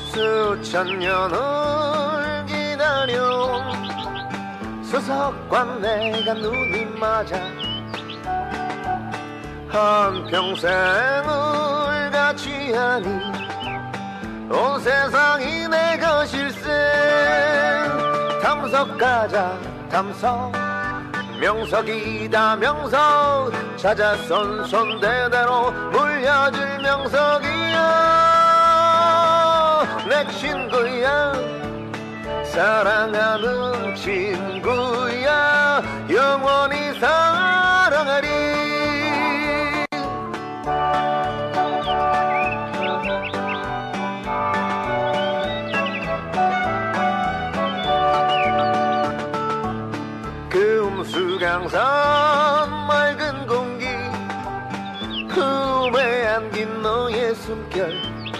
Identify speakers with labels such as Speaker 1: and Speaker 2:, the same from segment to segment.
Speaker 1: 수천 년을 기다려 수석과 내가 눈이 맞아 한평생을 같이 하니 온 세상이 내 것일세. 탐석 가자 탐석 명석이다 명석 찾아 손대대로 물려줄 명석이야. 내 친구야 사랑하는 친구야 영원히 사랑하리. 금수강산 맑은 공기 품에 안긴 너의 숨결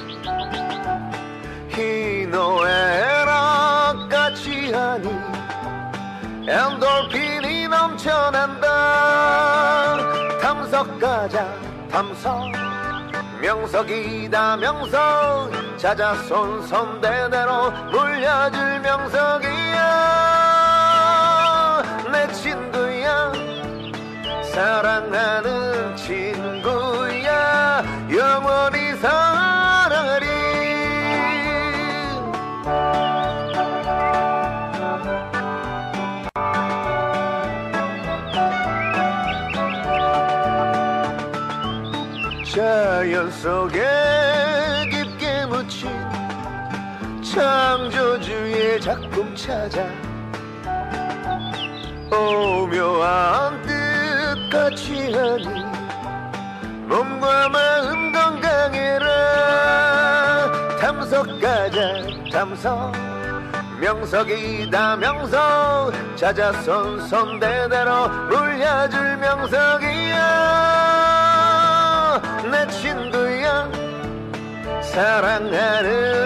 Speaker 1: 희노애락같이 하니 엔돌핀이 넘쳐난다. 탐석 가자 탐석 명석이다 명석 찾아 손대대로 물려줄 명석이야. 내 친구야 사랑하는 친구야 영원히 사랑하리. 자연 속에 깊게 묻힌 창조주의 작품 찾아 오묘한 뜻 같이 하니 몸과 마음 건강해라. 탐석 가자 탐석 명석이다 명석 찾아 손대대로 물려줄 명석이야. 내 친구야 사랑하는